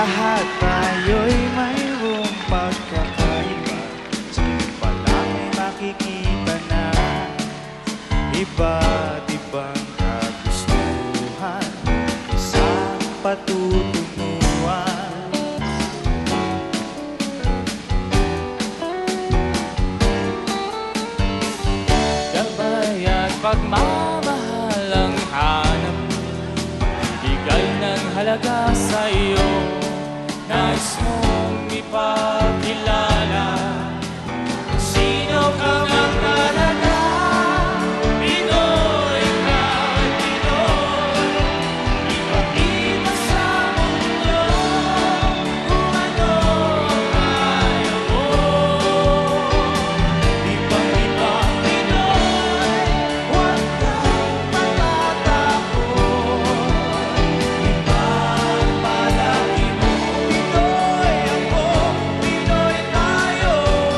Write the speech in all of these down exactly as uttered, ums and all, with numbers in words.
Lahat tayo'y mayroong pagkakaiba, sino pala ay makikita na iba't ibang kagustuhan, isang patutunguhan. Gabay at pagmamahal ang hanap, bigay ng halaga sa'yo, nais mong ipakilala sino ka mang talaga. Pinoy ka, Pinoy, ipakita sa mundo kung ano ang kaya mo. Ibang-ibang Pinoy, huwag kang matatakot. Ibang palagi mo, Pinoy ako, Pinoy tayo.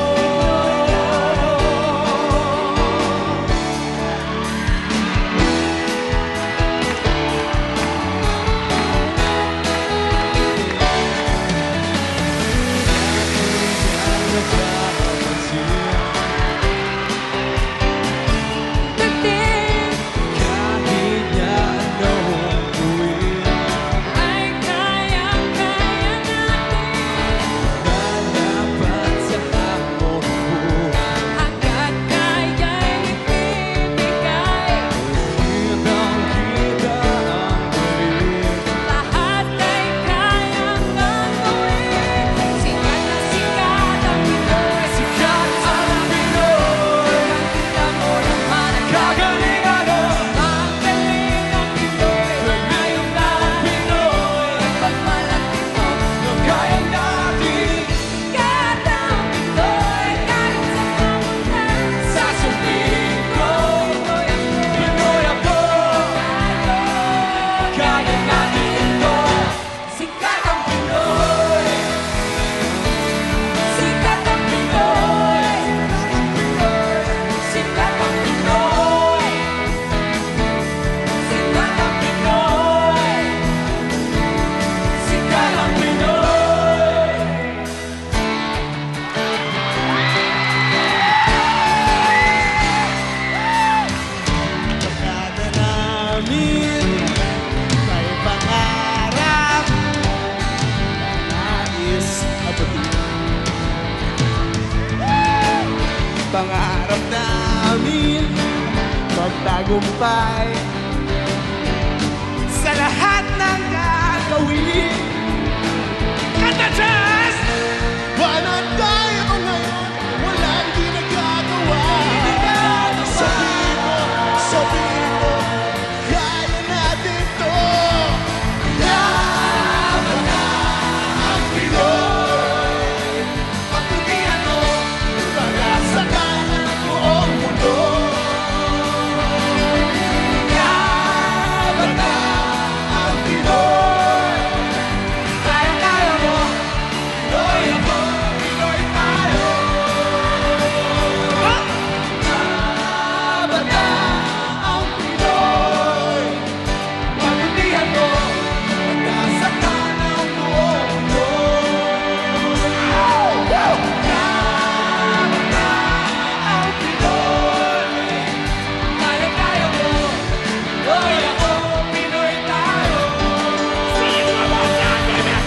Kahit na anong gawin, ay kayang-kaya natin. Lalaban sa hamon mo, hanggang kaya'y ibibigay. Kitang-kita ang galing, lahat ay kayang gagawin. Sikat na sikat ang Pinoy, sikat ang Pinoy. Nakita mo naman ang kagalingan, ang galing ng Pinoy. Ngayong lahat Pinoy, pagmalaki mo, kayang natin. Sikat ang Pinoy, kahit sa kamutan, sasabihin ko, Pinoy ako, kaya natin ito. Sikat ang Pinoy, sikat ang Pinoy, sikat ang Pinoy, sikat ang Pinoy, sikat ang Pinoy. Pagkada namin may pangarap, nais abutin. Pangarap namin magtagumpay sa lahat ng gagawin. Kanta Jazz! Wala tayo ngayon, walang di nagagawa. Sabihin mo, sabihin mo, kaya natin to. Yaman na ang Pinoy, pagtutihan mo, pag-asakan ang buong mundo. Yaman na ang Pinoy, kaya-kaya mo, Pinoy ako, Pinoy tayo. Yaman na ang Pinoy, pagtutihan mo, pag-asakan ang buong mundo. Yaman na ang Pinoy, kaya-kaya mo, Pinoy ako, Pinoy tayo. Yaman na ang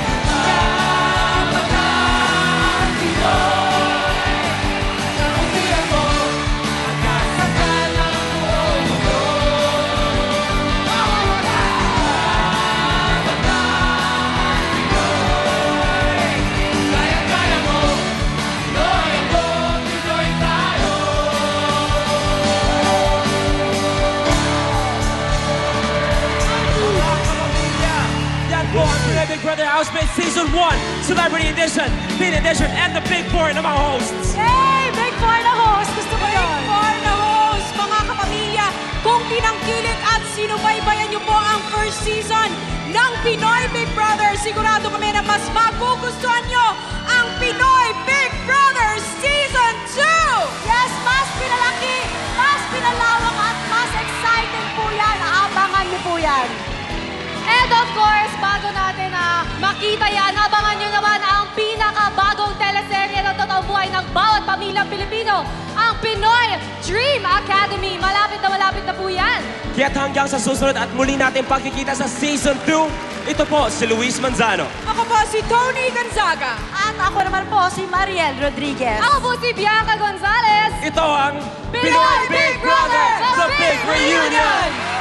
Pinoy, pagtutihan mo, pag-asakan ang buong mundo. Yaman na ang Pinoy, kaya-kaya mo, Pinoy ako, Pinoy tayo. Yan po ang P B B Big Brother Housemates Season one, Celebrity Edition, Teen Edition, and the Big Four ng mga hosts. Hey! Big Four na host! Gusto mo Big yun? Four na host, mga kapamilya, kung tinangkilik at sinubaybayan niyo po ang first season ng Pinoy Big Brother, sigurado kami na mas magugustuhan niyo ang Pinoy Big Brother Season two! Yes, mas pinalaki, mas pinalawak at mas exciting po yan. Abangan niyo po yan. And of course, bago natin na makita yan, aba bawat pamilyang Pilipino, ang Pinoy Dream Academy. Malapit na malapit na po yan. Kaya't hanggang sa susunod at muli natin pagkikita sa Season two, ito po si Luis Manzano. Ako po si Tony Gonzaga. At ako naman po si Mariel Rodriguez. Ako po si Bianca Gonzalez. Ito ang Pinoy Big Brother, The Big Reunion!